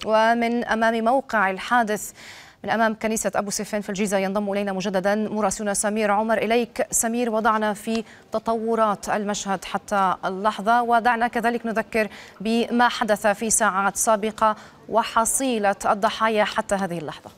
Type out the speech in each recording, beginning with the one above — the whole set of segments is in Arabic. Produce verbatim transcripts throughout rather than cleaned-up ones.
ومن أمام موقع الحادث من أمام كنيسة أبو سيفين في الجيزة ينضم إلينا مجددا مراسلنا سمير عمر. إليك سمير، وضعنا في تطورات المشهد حتى اللحظة، ودعنا كذلك نذكر بما حدث في ساعات سابقة وحصيلة الضحايا حتى هذه اللحظة.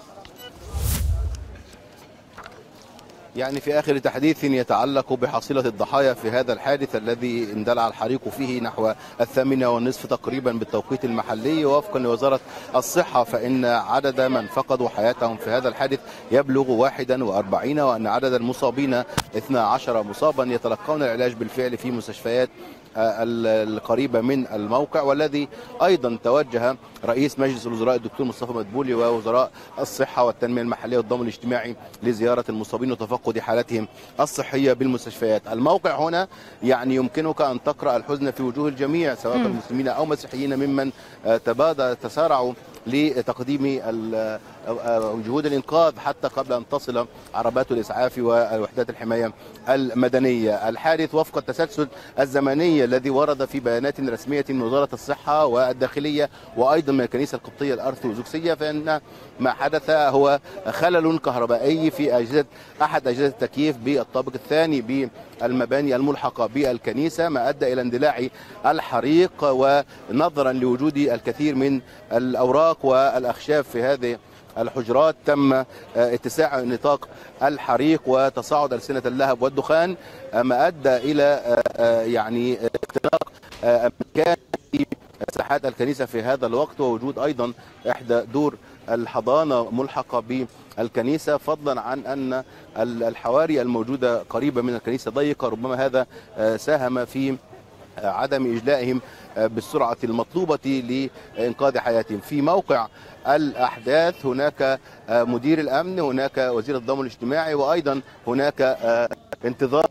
يعني في آخر تحديث يتعلق بحصيلة الضحايا في هذا الحادث الذي اندلع الحريق فيه نحو الثامنة والنصف تقريبا بالتوقيت المحلي، وفقا لوزارة الصحة فإن عدد من فقدوا حياتهم في هذا الحادث يبلغ واحد وأربعين، وأن عدد المصابين اثني عشر مصابا يتلقون العلاج بالفعل في مستشفيات القريبة من الموقع، والذي أيضا توجه رئيس مجلس الوزراء الدكتور مصطفى مدبولي ووزراء الصحة والتنمية المحلية والضمان الاجتماعي لزيارة المصابين وتفقد حالتهم الصحية بالمستشفيات. الموقع هنا يعني يمكنك أن تقرأ الحزن في وجوه الجميع سواء مسلمين أو مسيحيين ممن تبادر تسارعوا لتقديم جهود الإنقاذ حتى قبل أن تصل عربات الإسعاف ووحدات الحماية المدنية. الحادث وفق التسلسل الزمني الذي ورد في بيانات رسمية من وزارة الصحة والداخلية وأيضا من الكنيسة القبطية الأرثوذكسية، فإن ما حدث هو خلل كهربائي في أجهزة أحد أجهزة التكييف بالطابق الثاني بالمباني الملحقة بالكنيسة، ما أدى إلى اندلاع الحريق، ونظرا لوجود الكثير من الأوراق والأخشاب في هذه الحجرات تم اتساع نطاق الحريق وتصاعد ألسنة اللهب والدخان، ما أدى إلى يعني اختناق مكان في ساحات الكنيسة في هذا الوقت، ووجود أيضا إحدى دور الحضانة ملحقة بالكنيسة، فضلا عن أن الحواري الموجودة قريبة من الكنيسة ضيقة، ربما هذا ساهم في عدم إجلائهم بالسرعة المطلوبة لإنقاذ حياتهم. في موقع الأحداث هناك مدير الأمن، هناك وزير الضمان الاجتماعي، وأيضا هناك انتظار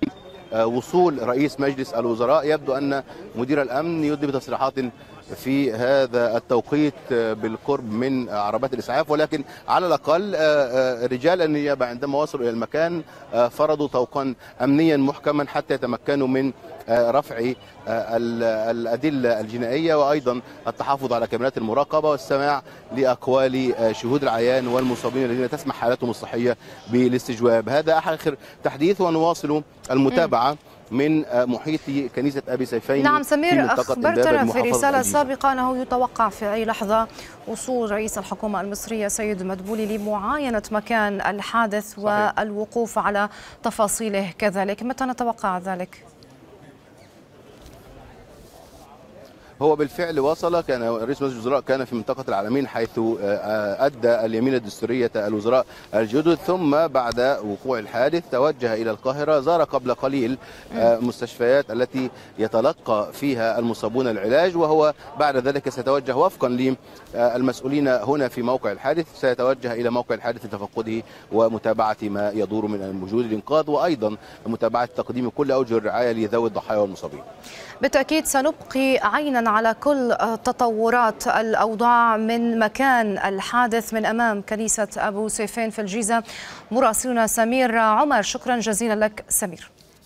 لوصول رئيس مجلس الوزراء. يبدو أن مدير الأمن يدلي بتصريحات في هذا التوقيت بالقرب من عربات الإسعاف، ولكن على الأقل رجال النيابة عندما وصلوا إلى المكان فرضوا طوقا أمنيا محكما حتى يتمكنوا من رفع الأدلة الجنائية وأيضا التحافظ على كاميرات المراقبة والسماع لأقوال شهود العيان والمصابين الذين تسمح حالتهم الصحية بالاستجواب. هذا آخر تحديث، ونواصل المتابعة من محيط كنيسة أبي سيفين. نعم سمير، أخبرتنا في رسالة سابقة أنه يتوقع في أي لحظة وصول رئيس الحكومة المصرية سيد مدبولي لمعاينة مكان الحادث. صحيح. والوقوف على تفاصيله كذلك، متى نتوقع ذلك؟ هو بالفعل وصل، كان رئيس مجلس الوزراء كان في منطقة العلمين حيث أدى اليمين الدستورية الوزراء الجدد، ثم بعد وقوع الحادث توجه إلى القاهرة، زار قبل قليل مستشفيات التي يتلقى فيها المصابون العلاج، وهو بعد ذلك سيتوجه وفقا للمسؤولين هنا في موقع الحادث، سيتوجه إلى موقع الحادث لتفقده ومتابعة ما يدور من جهود الإنقاذ، وأيضا متابعة تقديم كل أوجه الرعاية لذوي الضحايا والمصابين. بالتأكيد سنبقي عينا على كل تطورات الأوضاع من مكان الحادث من أمام كنيسة أبو سيفين في الجيزة. مراسلنا سمير عمر، شكرا جزيلا لك سمير.